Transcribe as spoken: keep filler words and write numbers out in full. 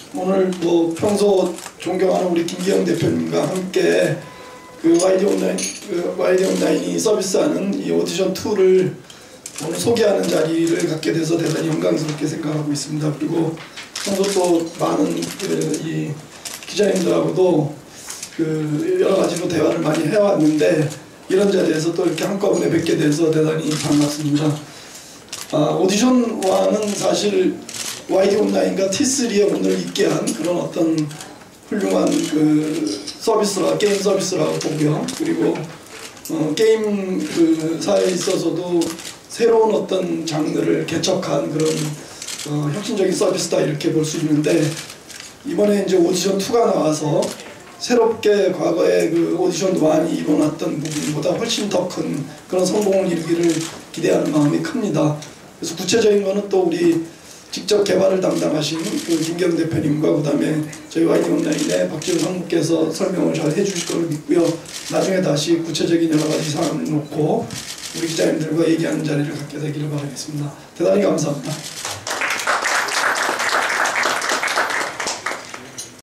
오늘 뭐 평소 존경하는 우리 김기영 대표님과 함께 그 와이디 온라인, 그 와이디 온라인이 서비스하는 이 오디션 이를 오늘 소개하는 자리를 갖게 돼서 대단히 영광스럽게 생각하고 있습니다. 그리고 평소 또 많은 그 이 기자님들하고도 그 여러 가지로 대화를 많이 해왔는데 이런 자리에서 또 이렇게 한꺼번에 뵙게 돼서 대단히 반갑습니다. 아, 오디션와는 사실 와이디 온라인과 티쓰리에 오늘 있게 한 그런 어떤 훌륭한 그 서비스라 게임 서비스라고 보고요. 그리고 어, 게임 그 사회에 있어서도 새로운 어떤 장르를 개척한 그런 어, 혁신적인 서비스다 이렇게 볼 수 있는데 이번에 이제 오디션 이가 나와서 새롭게 과거에 그 오디션 일이 이뤄놨던 부분보다 훨씬 더 큰 그런 성공을 이루기를 기대하는 마음이 큽니다. 그래서 구체적인 거는 또 우리 직접 개발을 담당하신 그 김경 대표님과 그 다음에 저희 와이디 온라인의 박지훈 상무께서 설명을 잘 해주실 걸로 믿고요. 나중에 다시 구체적인 여러 가지 사항을 놓고 우리 기자님들과 얘기하는 자리를 갖게 되기를 바라겠습니다. 대단히 감사합니다.